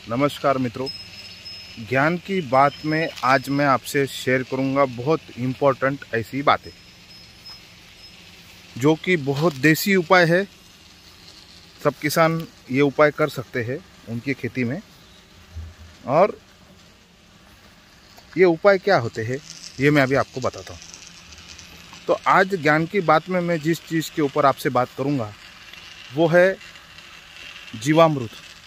नमस्कार मित्रों, ज्ञान की बात में आज मैं आपसे शेयर करूंगा बहुत इम्पोर्टेंट ऐसी बातें जो कि बहुत देसी उपाय है। सब किसान ये उपाय कर सकते हैं उनकी खेती में। और ये उपाय क्या होते हैं ये मैं अभी आपको बताता हूँ। तो आज ज्ञान की बात में मैं जिस चीज़ के ऊपर आपसे बात करूँगा वो है जीवामृत।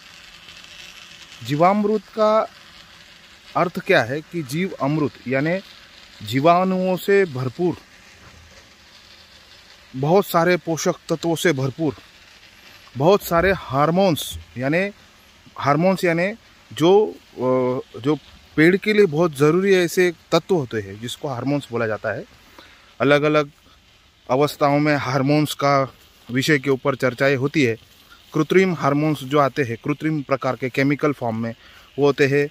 जीवामृत का अर्थ क्या है कि जीव अमृत यानी जीवाणुओं से भरपूर, बहुत सारे पोषक तत्वों से भरपूर, बहुत सारे हार्मोन्स यानी जो पेड़ के लिए बहुत ज़रूरी ऐसे तत्व होते हैं जिसको हार्मोन्स बोला जाता है। अलग अलग अवस्थाओं में हार्मोन्स का विषय के ऊपर चर्चाएं होती है। कृत्रिम हार्मोन्स जो आते हैं कृत्रिम प्रकार के केमिकल फॉर्म में, वो होते हैं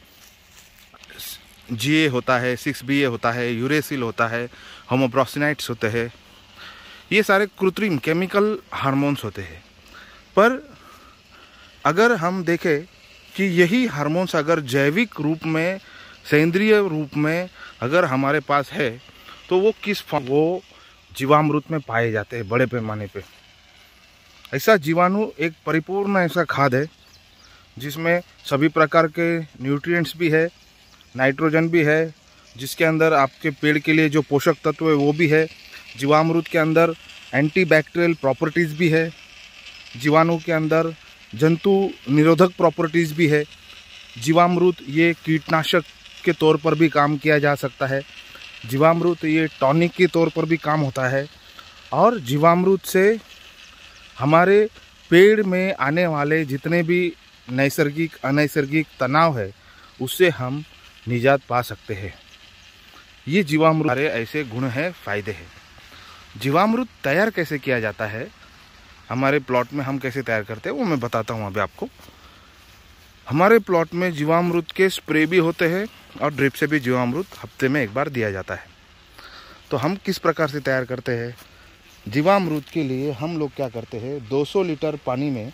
GA होता है, 6BA होता है, यूरेसिल होता है, होमोप्रोसिनाइट्स होते हैं। ये सारे कृत्रिम केमिकल हार्मोन्स होते हैं। पर अगर हम देखें कि यही हार्मोन्स अगर जैविक रूप में, सेंद्रीय रूप में अगर हमारे पास है तो वो जीवामृत में पाए जाते हैं बड़े पैमाने पे। ऐसा जीवाणु एक परिपूर्ण ऐसा खाद है जिसमें सभी प्रकार के न्यूट्रिएंट्स भी है, नाइट्रोजन भी है, जिसके अंदर आपके पेड़ के लिए जो पोषक तत्व है वो भी है। जीवामृत के अंदर एंटीबैक्टीरियल प्रॉपर्टीज़ भी है। जीवाणु के अंदर जंतु निरोधक प्रॉपर्टीज़ भी है। जीवामृत ये कीटनाशक के तौर पर भी काम किया जा सकता है। जीवामृत ये टॉनिक के तौर पर भी काम होता है। और जीवामृत से हमारे पेड़ में आने वाले जितने भी नैसर्गिक अनैसर्गिक तनाव है उससे हम निजात पा सकते हैं। ये जीवामृत सारे ऐसे गुण हैं, फायदे हैं। जीवामृत तैयार कैसे किया जाता है, हमारे प्लॉट में हम कैसे तैयार करते हैं वो मैं बताता हूँ अभी आपको। हमारे प्लॉट में जीवामृत के स्प्रे भी होते हैं और ड्रिप से भी जीवामृत हफ्ते में एक बार दिया जाता है। तो हम किस प्रकार से तैयार करते हैं जीवामृत के लिए, हम लोग क्या करते हैं 200 लीटर पानी में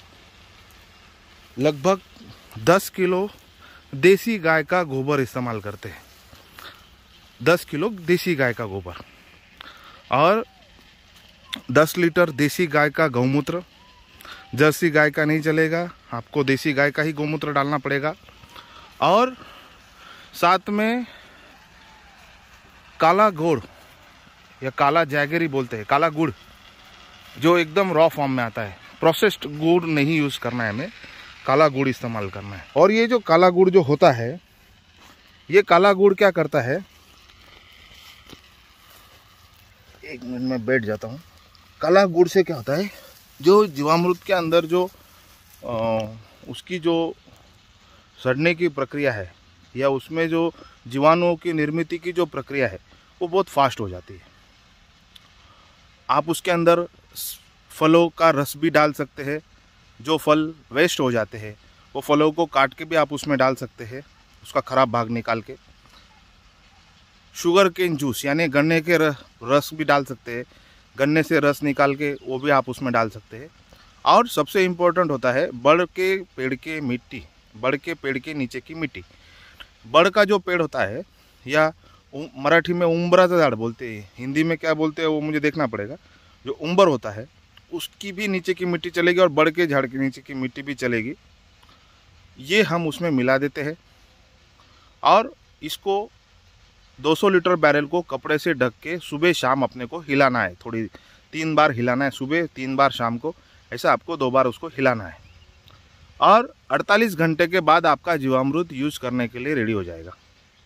लगभग 10 किलो देसी गाय का गोबर इस्तेमाल करते हैं। 10 किलो देसी गाय का गोबर और 10 लीटर देसी गाय का गौमूत्र। जर्सी गाय का नहीं चलेगा, आपको देसी गाय का ही गौमूत्र डालना पड़ेगा। और साथ में काला गुड़ या काला जैगरी बोलते हैं, काला गुड़ जो एकदम रॉ फॉर्म में आता है। प्रोसेस्ड गुड़ नहीं यूज़ करना है, हमें काला गुड़ इस्तेमाल करना है। और ये जो काला गुड़ जो होता है, ये काला गुड़ क्या करता है, एक मिनट में बैठ जाता हूँ। काला गुड़ से क्या होता है, जो जीवामृत के अंदर जो उसकी जो सड़ने की प्रक्रिया है या उसमें जो जीवाणुओं की निर्मित की जो प्रक्रिया है वो बहुत फास्ट हो जाती है। आप उसके अंदर फलों का रस भी डाल सकते हैं। जो फल वेस्ट हो जाते हैं वो फलों को काट के भी आप उसमें डाल सकते हैं, उसका खराब भाग निकाल के। शुगर केन जूस यानी गन्ने के रस भी डाल सकते हैं, गन्ने से रस निकाल के वो भी आप उसमें डाल सकते हैं। और सबसे इम्पोर्टेंट होता है बड़ के पेड़ के मिट्टी, बड़ के पेड़ के नीचे की मिट्टी। बड़ का जो पेड़ होता है, या मराठी में उम्बराचा झाड़ बोलते हैं, हिंदी में क्या बोलते हैं वो मुझे देखना पड़ेगा। जो उम्बर होता है उसकी भी नीचे की मिट्टी चलेगी और बड़ के झाड़ के नीचे की मिट्टी भी चलेगी। ये हम उसमें मिला देते हैं और इसको 200 लीटर बैरल को कपड़े से ढक के सुबह शाम अपने को हिलाना है। 3 बार हिलाना है, सुबह 3 बार शाम को, ऐसा आपको 2 बार उसको हिलाना है। और 48 घंटे के बाद आपका जीवामृत यूज़ करने के लिए रेडी हो जाएगा।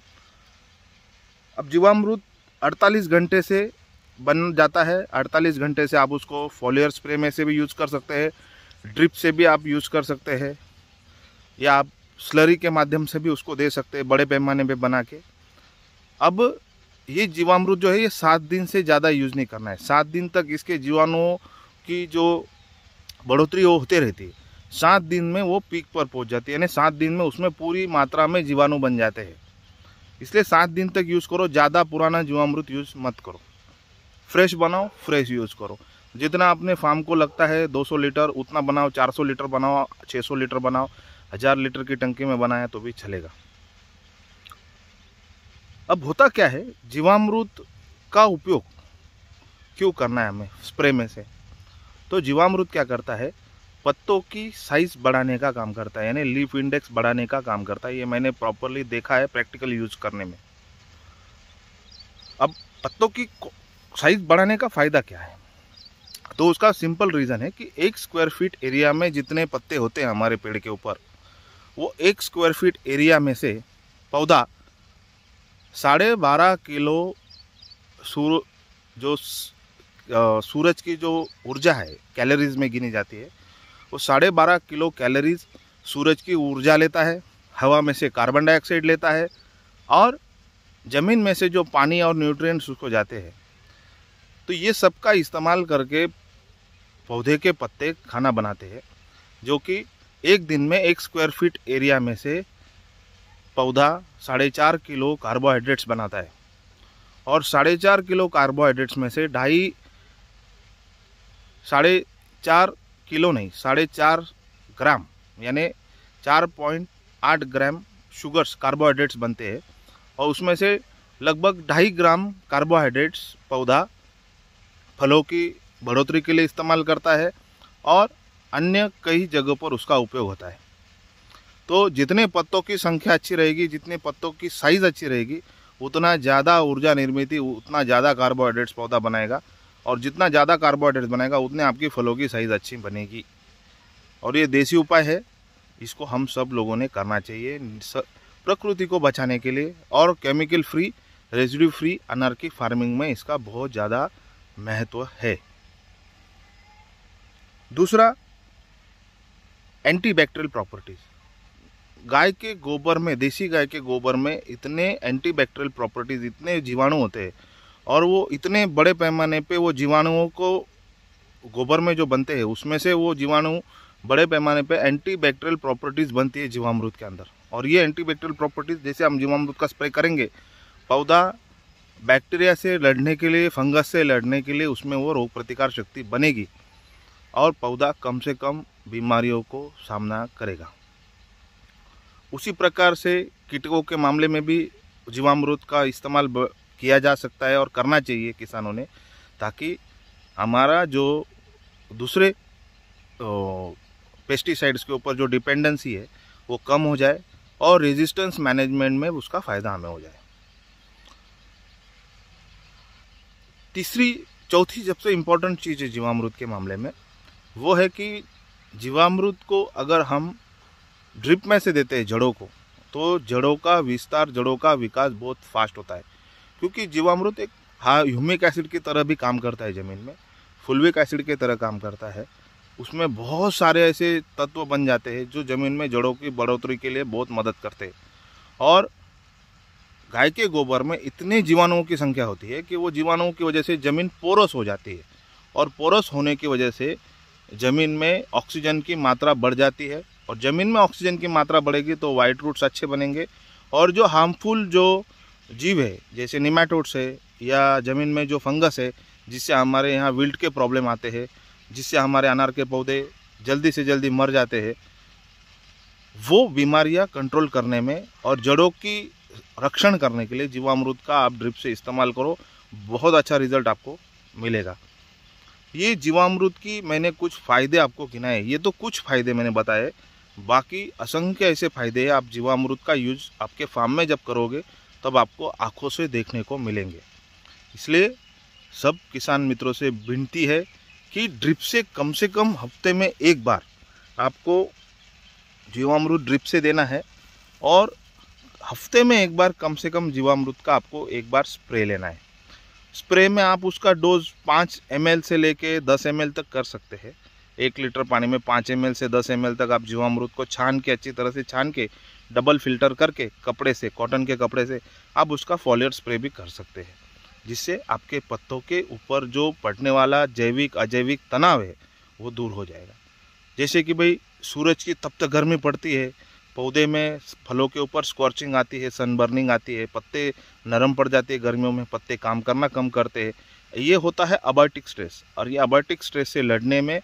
अब जीवामृत 48 घंटे से बन जाता है। 48 घंटे से आप उसको फॉलियर स्प्रे में से भी यूज़ कर सकते हैं, ड्रिप से भी आप यूज़ कर सकते हैं, या आप स्लरी के माध्यम से भी उसको दे सकते हैं बड़े पैमाने पे बना के। अब ये जीवामृत जो है ये 7 दिन से ज़्यादा यूज़ नहीं करना है। 7 दिन तक इसके जीवाणुओं की जो बढ़ोतरी वो होते रहती है। 7 दिन में वो पीक पर पहुंच जाती है, यानी 7 दिन में उसमें पूरी मात्रा में जीवाणु बन जाते हैं। इसलिए 7 दिन तक यूज़ करो, ज़्यादा पुराना जीवामृत यूज़ मत करो। फ्रेश बनाओ, फ्रेश यूज़ करो। जितना अपने फार्म को लगता है 200 लीटर उतना बनाओ, 400 लीटर बनाओ, 600 लीटर बनाओ। 1000 लीटर की टंकी में बनाया तो भी चलेगा। अब होता क्या है, जीवामृत का उपयोग क्यों करना है हमें स्प्रे में से? तो जीवामृत क्या करता है, पत्तों की साइज बढ़ाने का काम करता है, यानी लीफ इंडेक्स बढ़ाने का काम करता है। ये मैंने प्रॉपरली देखा है प्रैक्टिकल यूज करने में। अब पत्तों की साइज बढ़ाने का फायदा क्या है? तो उसका सिंपल रीज़न है कि 1 स्क्वायर फीट एरिया में जितने पत्ते होते हैं हमारे पेड़ के ऊपर, वो 1 स्क्वायर फीट एरिया में से पौधा 12.5 किलो सूरज की जो ऊर्जा है कैलोरीज में गिनी जाती है, वो 12.5 किलो कैलोरीज सूरज की ऊर्जा लेता है, हवा में से कार्बन डाइऑक्साइड लेता है, और ज़मीन में से जो पानी और न्यूट्रिएंट्स उसको जाते हैं। तो ये सब का इस्तेमाल करके पौधे के पत्ते खाना बनाते हैं, जो कि एक दिन में 1 स्क्वायर फीट एरिया में से पौधा 4.5 किलो कार्बोहाइड्रेट्स बनाता है, और 4.5 किलो कार्बोहाइड्रेट्स में से 4.5 किलो नहीं 4.5 ग्राम यानी 4.8 ग्राम शुगर्स कार्बोहाइड्रेट्स बनते हैं, और उसमें से लगभग 2.5 ग्राम कार्बोहाइड्रेट्स पौधा फलों की बढ़ोतरी के लिए इस्तेमाल करता है, और अन्य कई जगहों पर उसका उपयोग होता है। तो जितने पत्तों की संख्या अच्छी रहेगी, जितने पत्तों की साइज़ अच्छी रहेगी, उतना ज़्यादा ऊर्जा निर्मित, उतना ज़्यादा कार्बोहाइड्रेट्स पौधा बनाएगा, और जितना ज़्यादा कार्बोहाइड्रेट्स बनाएगा उतने आपकी फलों की साइज़ अच्छी बनेगी। और ये देसी उपाय है, इसको हम सब लोगों ने करना चाहिए प्रकृति को बचाने के लिए, और केमिकल फ्री, रेजिड्यू फ्री अनार्किक फार्मिंग में इसका बहुत ज़्यादा महत्व है। दूसरा, एंटीबैक्टीरियल प्रॉपर्टीज। गाय के गोबर में, देसी गाय के गोबर में इतने एंटीबैक्टीरियल प्रॉपर्टीज, इतने जीवाणु होते हैं, और वो इतने बड़े पैमाने पे वो जीवाणुओं को गोबर में जो बनते हैं उसमें से वो जीवाणु बड़े पैमाने पे एंटीबैक्टीरियल प्रॉपर्टीज बनती है जीवामृत के अंदर। और ये एंटीबैक्टीरियल प्रॉपर्टीज, जैसे हम जीवामृत का स्प्रे करेंगे, पौधा बैक्टीरिया से लड़ने के लिए, फंगस से लड़ने के लिए उसमें वो रोग प्रतिकार शक्ति बनेगी, और पौधा कम से कम बीमारियों को सामना करेगा। उसी प्रकार से कीटकों के मामले में भी जीवामृत का इस्तेमाल किया जा सकता है और करना चाहिए किसानों ने, ताकि हमारा जो दूसरे पेस्टिसाइड्स के ऊपर जो डिपेंडेंसी है वो कम हो जाए, और रेजिस्टेंस मैनेजमेंट में उसका फ़ायदा हमें हो जाए। चौथी सबसे इम्पोर्टेंट चीज़ है जीवामृत के मामले में, वो है कि जीवामृत को अगर हम ड्रिप में से देते हैं जड़ों को, तो जड़ों का विस्तार, जड़ों का विकास बहुत फास्ट होता है, क्योंकि जीवामृत एक ह्यूमिक एसिड की तरह भी काम करता है ज़मीन में, फुल्विक एसिड की तरह काम करता है। उसमें बहुत सारे ऐसे तत्व बन जाते हैं जो ज़मीन में जड़ों की बढ़ोतरी के लिए बहुत मदद करते हैं। और गाय के गोबर में इतने जीवाणुओं की संख्या होती है कि वो जीवाणुओं की वजह से ज़मीन पोरस हो जाती है, और पोरस होने की वजह से ज़मीन में ऑक्सीजन की मात्रा बढ़ जाती है, और ज़मीन में ऑक्सीजन की मात्रा बढ़ेगी तो वाइट रूट्स अच्छे बनेंगे, और जो हार्मफुल जो जीव है जैसे निमेटोड्स है, या ज़मीन में जो फंगस है जिससे हमारे यहाँ विल्ट के प्रॉब्लम आते हैं, जिससे हमारे अनार के पौधे जल्दी से जल्दी मर जाते हैं, वो बीमारियाँ कंट्रोल करने में और जड़ों की रक्षण करने के लिए जीवामृत का आप ड्रिप से इस्तेमाल करो, बहुत अच्छा रिजल्ट आपको मिलेगा। ये जीवामृत की मैंने कुछ फ़ायदे आपको गिनाए, ये तो कुछ फ़ायदे मैंने बताए, बाकी असंख्य ऐसे फ़ायदे हैं। आप जीवामृत का यूज़ आपके फार्म में जब करोगे तब आपको आँखों से देखने को मिलेंगे। इसलिए सब किसान मित्रों से विनती है कि ड्रिप से कम हफ्ते में एक बार आपको जीवामृत ड्रिप से देना है, और हफ्ते में एक बार कम से कम जीवामृत का आपको एक बार स्प्रे लेना है। स्प्रे में आप उसका डोज 5 ml से लेके 10 ml तक कर सकते हैं। 1 लीटर पानी में 5 ml से 10 ml तक आप जीवामृत को छान के, अच्छी तरह से छान के, डबल फिल्टर करके कपड़े से, कॉटन के कपड़े से आप उसका फॉलियर स्प्रे भी कर सकते हैं, जिससे आपके पत्तों के ऊपर जो पड़ने वाला जैविक अजैविक तनाव है वो दूर हो जाएगा। जैसे कि भाई सूरज की तप तक गर्मी पड़ती है, पौधे में फलों के ऊपर स्कॉर्चिंग आती है, सनबर्निंग आती है, पत्ते नरम पड़ जाते हैं गर्मियों में, पत्ते काम करना कम करते हैं। ये होता है अबायोटिक स्ट्रेस, और ये अबायोटिक स्ट्रेस से लड़ने में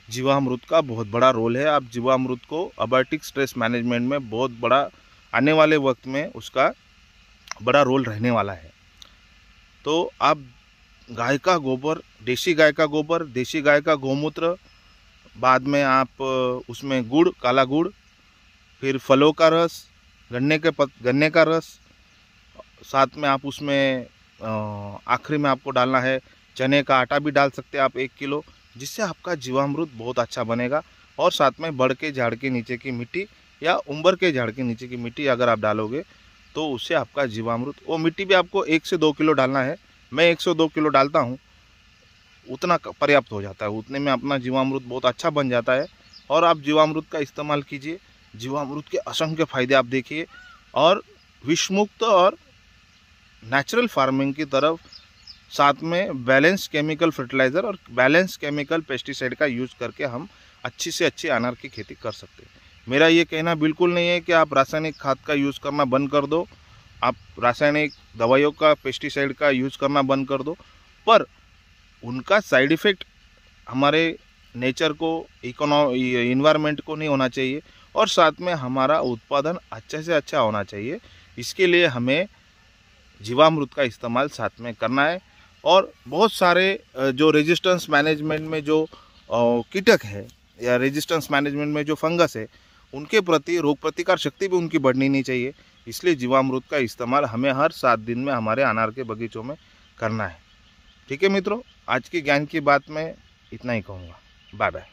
जीवामृत का बहुत बड़ा रोल है। आप जीवामृत को अबायोटिक स्ट्रेस मैनेजमेंट में बहुत बड़ा आने वाले वक्त में उसका बड़ा रोल रहने वाला है। तो आप गाय का गोबर, देसी गाय का गोबर, देसी गाय का गौमूत्र, बाद में आप उसमें गुड़, काला गुड़, फिर फलों का रस, गन्ने का रस, साथ में आप उसमें आखिरी में आपको डालना है चने का आटा भी डाल सकते हैं आप 1 किलो, जिससे आपका जीवामृत बहुत अच्छा बनेगा। और साथ में बड़ के झाड़ के नीचे की मिट्टी या उंबर के झाड़ के नीचे की मिट्टी अगर आप डालोगे तो उससे आपका जीवामृत, वो मिट्टी भी आपको 1 से 2 किलो डालना है। मैं 102 किलो डालता हूँ, उतना पर्याप्त हो जाता है, उतने में अपना जीवामृत बहुत अच्छा बन जाता है। और आप जीवामृत का इस्तेमाल कीजिए, जीवामृत के असंख्य फायदे आप देखिए, और विषमुक्त और नेचुरल फार्मिंग की तरफ, साथ में बैलेंस केमिकल फर्टिलाइज़र और बैलेंस केमिकल पेस्टिसाइड का यूज़ करके हम अच्छी से अच्छी अनार की खेती कर सकते हैं। मेरा ये कहना बिल्कुल नहीं है कि आप रासायनिक खाद का यूज़ करना बंद कर दो, आप रासायनिक दवाइयों का, पेस्टिसाइड का यूज़ करना बंद कर दो, पर उनका साइड इफ़ेक्ट हमारे नेचर को, इन्वायरमेंट को नहीं होना चाहिए, और साथ में हमारा उत्पादन अच्छे से अच्छा होना चाहिए। इसके लिए हमें जीवामृत का इस्तेमाल साथ में करना है। और बहुत सारे जो रेजिस्टेंस मैनेजमेंट में जो कीटक है या रेजिस्टेंस मैनेजमेंट में जो फंगस है, उनके प्रति रोग प्रतिकार शक्ति भी उनकी बढ़नी नहीं चाहिए। इसलिए जीवामृत का इस्तेमाल हमें हर 7 दिन में हमारे अनार के बगीचों में करना है। ठीक है मित्रों, आज की ज्ञान की बात में इतना ही कहूँगा। Bye bye.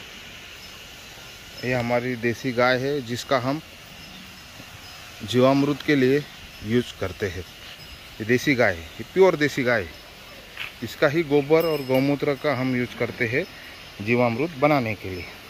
ये हमारी देसी गाय है जिसका हम जीवामृत के लिए यूज़ करते हैं। ये देसी गाय है, ये प्योर देसी गाय है। इसका ही गोबर और गौमूत्र का हम यूज़ करते हैं जीवामृत बनाने के लिए।